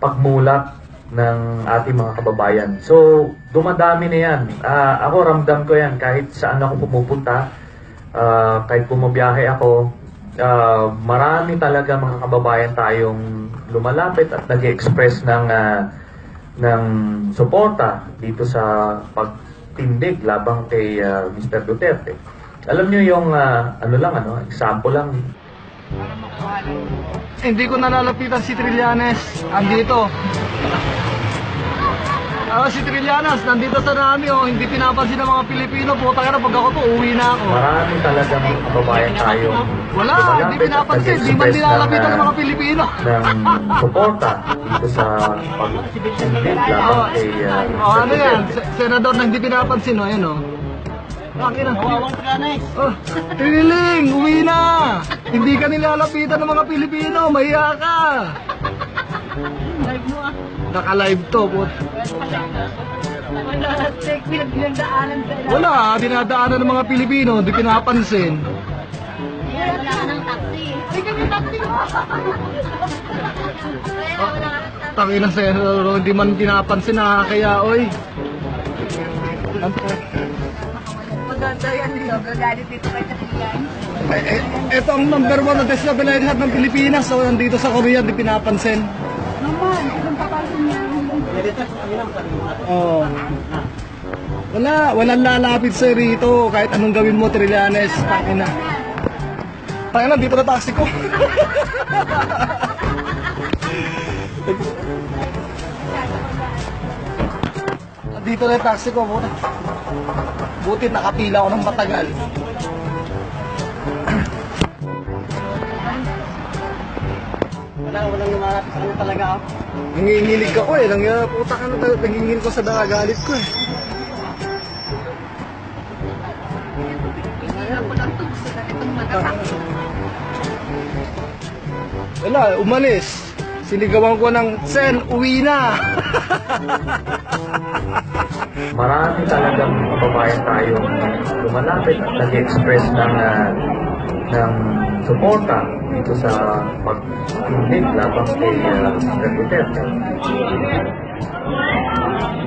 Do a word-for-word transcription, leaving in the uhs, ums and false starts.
pagmulat ng ating mga kababayan. So, dumadami na yan. Uh, ako, ramdam ko yan kahit saan ako pumupunta, uh, kahit pumabiyahe ako, uh, marami talaga mga kababayan tayong lumalapit at nag-express ng, uh, ng suporta dito sa pagtindig labang kay uh, Mister Duterte. Alam nyo yung, uh, ano lang, ano, example lang. Hindi ko nalalapitan si Trillanes. Andito. Ah, si Trillanes, nandito sa nami, oh. Hindi pinapansin ng mga Pilipino. Puta ka na, pag ako to, uwi na ako. Marami talaga mga kababayan tayo. Wala, hindi pinapansin. Hindi man nilalapitan ng mga Pilipino. Ng suporta dito sa pag-indig labang kay uh, oh, ano yan? Senador na hindi pinapansin, oh. Ayan, oh. Akin na. Oh, Trililing, uwi na! Hindi ka nilalapitan ng mga Pilipino, mahiya ka! Live mo ah. Naka-live to, put. Wala, take pinagdaanan sa ilan. Wala, dinadaanan ng mga Pilipino, hindi pinapansin. Wala ka ng taxi. Ay, kami taxi ko. Taki ng senador, hindi man pinapansin, nakakaya, oy. Maganda yan dito, gagalit dito kay Trillanes. Eh, eh, ito ang number one na destabilize lahat ng Pilipinas, so nandito sa Korea, hindi pinapansin. Naman, kung papansin niya. Oh. Wala, walang lalapit sa rito, kahit anong gawin mo, Trillanes, pakina. Pakina, dito na taxi ko. Dito na yung taxi ko, buti. Buti nakapila ako ng matagal. Wala, walang lumalapit sa kanya talaga ako. Nanginginig ako eh, nang puta ka na talaga, nanginginig ko sa nakagalit ko eh. Wala, umalis. Sinigawan ko ng, Sen, uwi na! Marami talagang kababayan tayo lumalapit at nag-express ng, uh, ng suporta dito sa pagtindig labang kay uh, Mister Duterte.